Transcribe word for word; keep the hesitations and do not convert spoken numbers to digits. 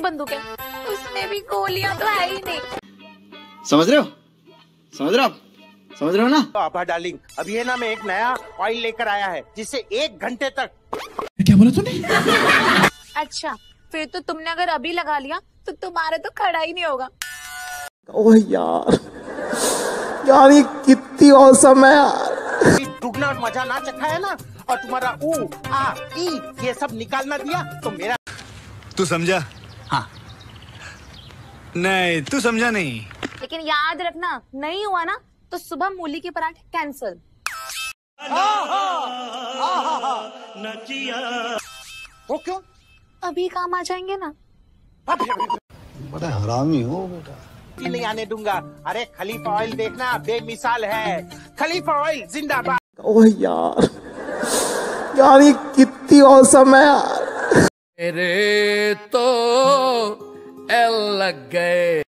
बंदूक है, उसमें भी गोलियां तो है ही नहीं। समझ रहे हो समझ रहे हो आप समझ रहे हो ना? तो आभा डार्लिंग, अभी है ना मैं एक नया ऑयल लेकर आया है जिससे एक घंटे तक। क्या बोला तूने? अच्छा, फिर तो तुमने अगर अभी लगा लिया तो तुम्हारा तो खड़ा ही नहीं होगा। ओह यार, यार ये कितनी औसम है यार। दुगना मजा ना चखा है ना, और तुम्हारा ऊ आ ई ये सब निकाल ना दिया तो मेरा। तू समझा? हाँ। नहीं तू समझा नहीं। लेकिन याद रखना, नहीं हुआ ना तो सुबह मूली के पराठे कैंसल। वो क्यों? अभी काम आ जाएंगे ना। बड़ा हरामी हो बेटा। नहीं आने दूंगा। अरे खलीफा ऑयल देखना, बेमिसाल है। खलीफा ऑयल जिंदाबाद। ओह यार, यार ये कितनी औसम है यार। मेरे तो एल लग गए।